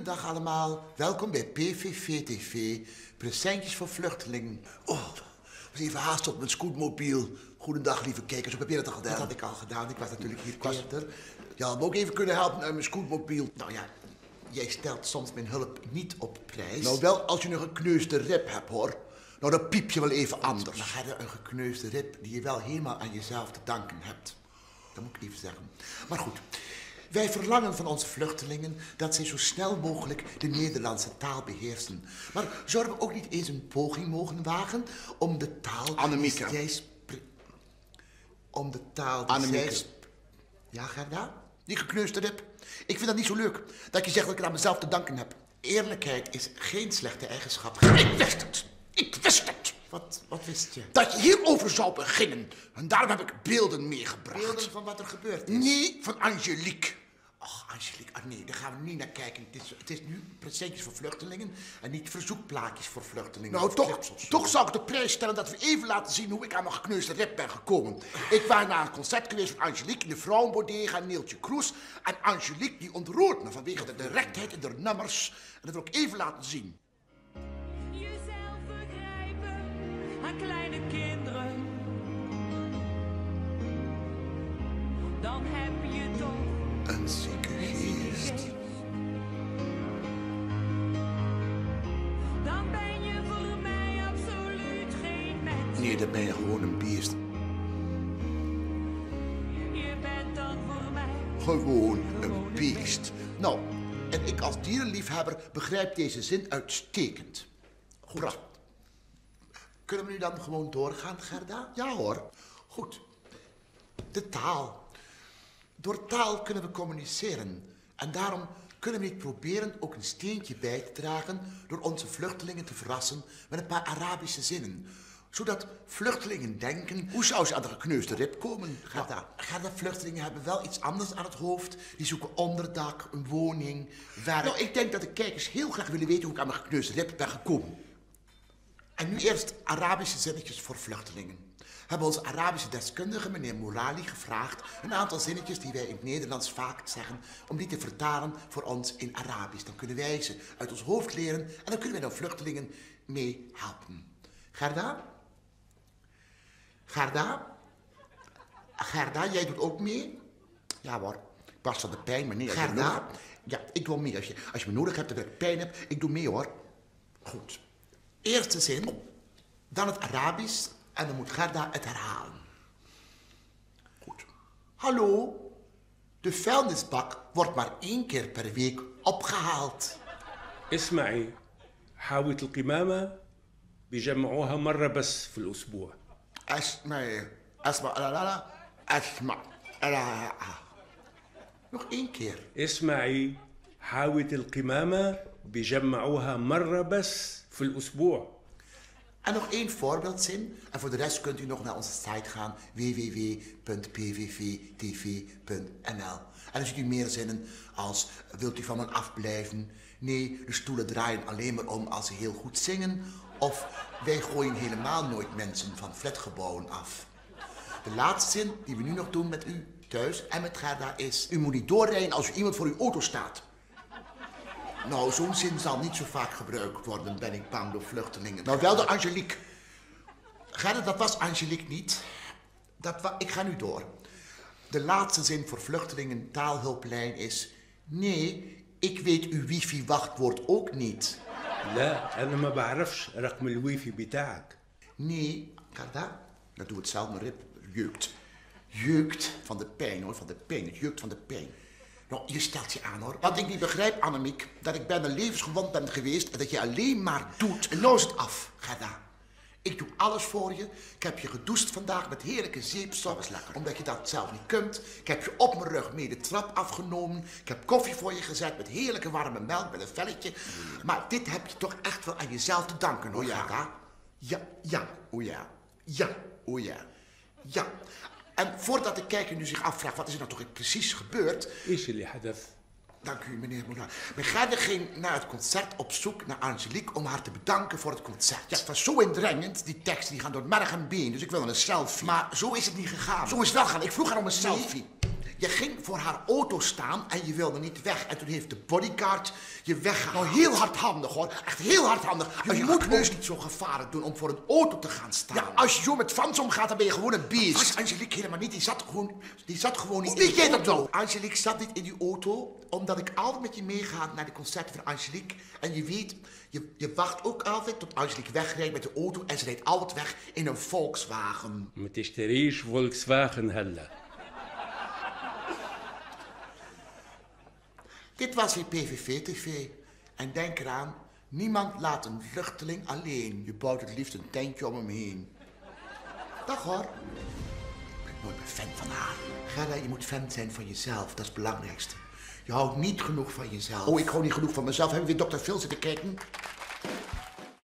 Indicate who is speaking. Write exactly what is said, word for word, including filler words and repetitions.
Speaker 1: Goedendag allemaal. Welkom bij P V V T V. Presentjes voor vluchtelingen. Oh, was even haast op mijn scootmobiel. Goedendag, lieve kijkers. Hoe heb je dat al gedaan? Dat had ik al gedaan. Ik was natuurlijk hier eerder. Je had me ook even kunnen helpen met mijn scootmobiel. Nou ja, jij stelt soms mijn hulp niet op prijs. Nou wel, als je een gekneusde rib hebt, hoor. Nou, dan piep je wel even anders. Maar ga je een gekneusde rib die je wel helemaal aan jezelf te danken hebt. Dat moet ik even zeggen. Maar goed. Wij verlangen van onze vluchtelingen dat zij zo snel mogelijk de Nederlandse taal beheersen. Maar zouden we ook niet eens een poging mogen wagen om de taal...
Speaker 2: Annemieke.
Speaker 1: Die zij om de taal die
Speaker 2: Annemieke.
Speaker 1: zij... Ja, Gerda? Die gekneusde rib. Ik vind dat niet zo leuk, dat je zegt dat ik het aan mezelf te danken heb. Eerlijkheid is geen slechte eigenschap.
Speaker 2: Ik wist het. Ik wist het.
Speaker 1: Wat, wat wist je?
Speaker 2: Dat je hierover zou beginnen. En daarom heb ik beelden meegebracht.
Speaker 1: Beelden van wat er gebeurd is?
Speaker 2: Nee, van Angelique.
Speaker 1: Och, Angelique, ah nee, daar gaan we niet naar kijken. Het is, het is nu presentjes voor vluchtelingen en niet verzoekplaatjes voor vluchtelingen.
Speaker 2: Nou,
Speaker 1: of
Speaker 2: toch,
Speaker 1: clips of zo.
Speaker 2: toch zou ik de prijs stellen dat we even laten zien hoe ik aan mijn gekneusde rib ben gekomen. Ik was naar een concert geweest van Angelique in de Vrouwenbodega en Neeltje Kroes. En Angelique die ontroert me vanwege de directheid in de nummers. En dat wil ik even laten zien.
Speaker 3: Jezelf begrijpen aan kleine kinderen. Dan heb je toch
Speaker 1: Een zieke geest.
Speaker 3: Dan ben je voor mij absoluut geen mens.
Speaker 1: Nee, dan ben je gewoon een beest.
Speaker 3: Je bent dan voor mij
Speaker 1: Gewoon een beest. Nou, en ik als dierenliefhebber begrijp deze zin uitstekend. Goed. Kunnen we nu dan gewoon doorgaan, Gerda? Ja hoor. Goed. De taal. Door taal kunnen we communiceren. En daarom kunnen we niet proberen ook een steentje bij te dragen door onze vluchtelingen te verrassen met een paar Arabische zinnen. Zodat vluchtelingen denken, hoe zou ze aan de gekneusde rib komen? Gerda, nou, Gerda, vluchtelingen hebben wel iets anders aan het hoofd. Die zoeken onderdak, een woning, werk. Nou, ik denk dat de kijkers heel graag willen weten hoe ik aan mijn gekneusde rib ben gekomen. En nu eerst Arabische zinnetjes voor vluchtelingen. We hebben onze Arabische deskundige, meneer Mourali, gevraagd een aantal zinnetjes die wij in het Nederlands vaak zeggen, om die te vertalen voor ons in Arabisch. Dan kunnen wij ze uit ons hoofd leren en dan kunnen wij de vluchtelingen mee helpen. Gerda? Gerda? Gerda, jij doet ook mee? Ja hoor, ik barst van de pijn, maar nee. Als Gerda? Je nodig... Ja, ik doe mee. Als je, als je me nodig hebt, dat ik pijn heb, ik doe mee hoor. Goed. Eerste zin, dan het Arabisch en dan moet Gerda het herhalen. Goed. Hallo, de vuilnisbak wordt maar één keer per week opgehaald.
Speaker 4: اسمعي حاوية القمامة بيجمعوها مرة بس في الأسبوع.
Speaker 1: Asma, asma, la la la, asma, la la. Nog één keer.
Speaker 4: اسمعي حاوية القمامة بيجمعوها مرة بس في الأسبوع.
Speaker 1: En nog één voorbeeldzin. En voor de rest kunt u nog naar onze site gaan. w w w punt p v v t v punt n l. En dan ziet u meer zinnen als... Wilt u van me afblijven? Nee, de stoelen draaien alleen maar om als ze heel goed zingen. Of wij gooien helemaal nooit mensen van flatgebouwen af. De laatste zin die we nu nog doen met u thuis en met Gerda is... U moet niet doorrijden als er iemand voor uw auto staat. Nou, zo'n zin zal niet zo vaak gebruikt worden, ben ik bang, door vluchtelingen. Nou, wel de Angelique. Gerda, dat was Angelique niet. Dat wa ik ga nu door. De laatste zin voor vluchtelingen taalhulplijn is... Nee, ik weet uw wifi-wachtwoord ook niet.
Speaker 4: لا أنا ما بعرفش رقم الويفي بتاعك.
Speaker 1: Nee, Gerda, dat doe het zelf, mijn rib jeukt. Jeukt van de pijn, hoor, van de pijn. Het jeukt van de pijn. Nou, je stelt je aan, hoor. Wat ik niet begrijp, Annemiek, dat ik bijna levensgewond ben geweest en dat je alleen maar doet. En nou is het af, Gerda. Ik doe alles voor je. Ik heb je gedoucht vandaag met heerlijke zeepsop, omdat je dat zelf niet kunt. Ik heb je op mijn rug mee de trap afgenomen. Ik heb koffie voor je gezet met heerlijke warme melk met een velletje. Maar dit heb je toch echt wel aan jezelf te danken, hoor, Gerda. Ja, ja, o ja. Ja, o ja. Ja. En voordat de kijker nu zich afvraagt, wat is er nou toch precies gebeurd?
Speaker 4: إيش اللي حدث؟
Speaker 1: Dank u, meneer Moulin. Mijn Gerda ging naar het concert op zoek naar Angelique om haar te bedanken voor het concert. Ja, het was zo indringend, die teksten die gaan door merg en been, dus ik wilde een selfie. Maar zo is het niet gegaan. Zo is het wel gegaan. Ik vroeg haar om een selfie.
Speaker 2: Je ging voor haar auto staan en je wilde niet weg. En toen heeft de bodyguard je weggehaald. Nou, heel hardhandig hoor. Echt heel hardhandig. Je,
Speaker 1: je
Speaker 2: moet
Speaker 1: gekneusd
Speaker 2: ook niet zo gevaarlijk doen om voor een auto te gaan staan. Ja, als je zo met fans omgaat, dan ben je gewoon een beest. Dat was Angelique helemaal niet. Die zat gewoon, die zat gewoon niet
Speaker 1: Hoe
Speaker 2: in
Speaker 1: weet
Speaker 2: die
Speaker 1: jij dat
Speaker 2: auto.
Speaker 1: nou? Angelique zat niet in die auto, omdat ik altijd met je meega naar de concerten van Angelique. En je weet, je, je wacht ook altijd tot Angelique wegrijdt met de auto en ze rijdt altijd weg in een Volkswagen.
Speaker 4: ما تشتريش فولكسواgen هلا.
Speaker 1: Dit was weer P V V T V. En denk eraan, niemand laat een vluchteling alleen. Je bouwt het liefst een tentje om hem heen. Dag hoor. Ik ben nooit meer fan van haar. Gerda, je moet fan zijn van jezelf. Dat is het belangrijkste. Je houdt niet genoeg van jezelf.
Speaker 2: Oh, ik hou niet genoeg van mezelf. Hebben we weer dokter Phil zitten kijken?